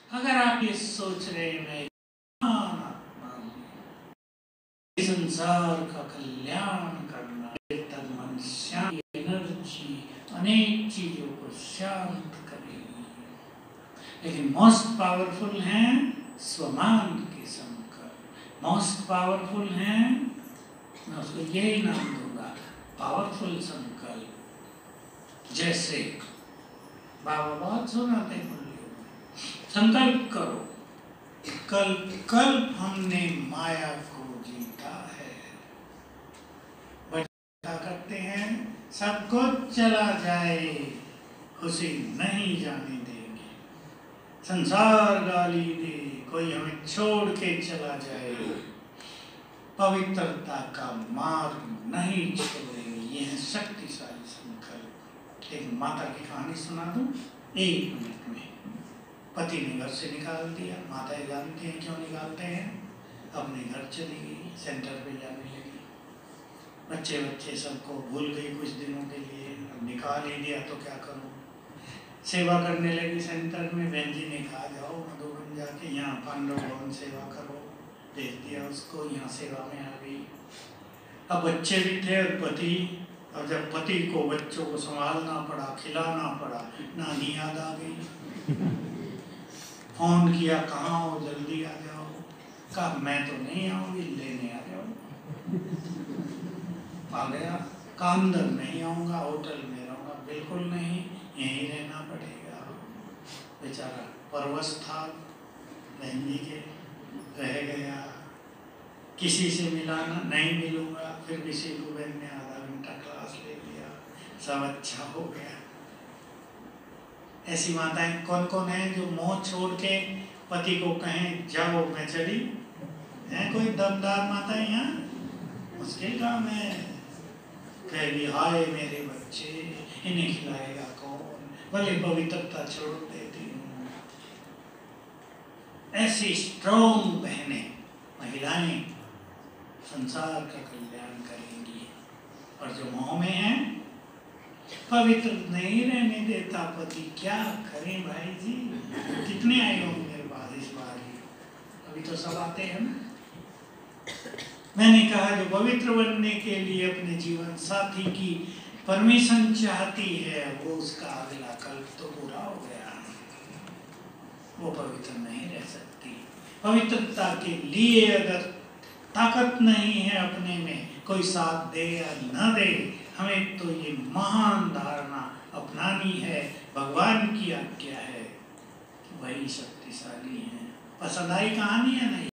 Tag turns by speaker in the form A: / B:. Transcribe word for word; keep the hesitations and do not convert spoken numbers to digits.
A: अगर आप ये सोच रहे हैं संसार का कल्याण करना, तन मन शांति एनर्जी अनेक चीजों को शांत करेगी, लेकिन मोस्ट पावरफुल हैं स्वमान के संकल्प। मोस्ट पावरफुल हैं, मैं उसको यही नाम दूंगा, पावरफुल संकल्प। जैसे बाबा बहुत सुनाते हैं, संकल्प करो, कल्प कल्प हमने माया को जीता है। बच्चा करते हैं सब कुछ चला जाए, खुशी नहीं जाने देंगे। संसार गाली दे, कोई हमें छोड़ के चला जाए, पवित्रता का मार्ग नहीं छोड़ेंगे। ये है शक्तिशाली संकल्प। एक माता की कहानी सुना दूं एक मिनट में। पति ने घर से निकाल दिया, माताएं जानती हैं क्यों निकालते हैं, अपने घर चली गई, सेंटर पे जाने लगी। बच्चे बच्चे सबको भूल गई कुछ दिनों के लिए, अब निकाल ही दिया तो क्या करूं। सेवा करने लगी सेंटर में। बहन जी ने कहा जाओ मधुबन जाके यहाँ पांडव भवन सेवा करो, भेज दिया उसको, यहाँ सेवा में आ गई। अब बच्चे भी थे और पति, और जब पति को बच्चों को संभालना पड़ा, खिलाना पड़ा, नानी याद आ गई। फोन किया, कहाँ हो, जल्दी आ जाओ। कहा मैं तो नहीं आऊंगी, लेने आ जाओ। आ गया, कहा अंदर नहीं आऊंगा, होटल में रहूंगा। बिल्कुल नहीं, यहीं रहना पड़ेगा। बेचारा परवश था बहन जी के, रह गया। किसी से मिलाना, नहीं मिलूंगा। फिर भी सीलू बहन ने आधा घंटा क्लास ले लिया, सब अच्छा हो गया। ऐसी माताएं कौन कौन है जो मोह छोड़ के पति को कहें जाओ मैं चली? है कोई दमदार माताएं यहाँ? मुश्किल काम है। कहेगी हाय मेरे बच्चे, इन्हें खिलाएगा कौन, भले पवित्रता छोड़ देती हूँ। ऐसी स्ट्रॉन्ग बहनें, महिलाएं संसार का कल्याण करेंगी। और जो मोह में है, पवित्र नहीं रहने देता पति, क्या करें भाई जी? कितने आए होंगे मेरे पास इस बार ही? अभी तो सब आते हैं ना। मैंने कहा जो पवित्र बनने के लिए अपने जीवन साथी की परमिशन चाहती है, वो उसका अगला कल्प तो पूरा हो गया, वो पवित्र नहीं रह सकती। पवित्रता के लिए अगर ताकत नहीं है अपने में, कोई साथ दे या न दे, हमें तो ये महान धारणा अपनानी है, भगवान की आज्ञा है, वही शक्तिशाली है। पसंद आई कहानी है नहीं?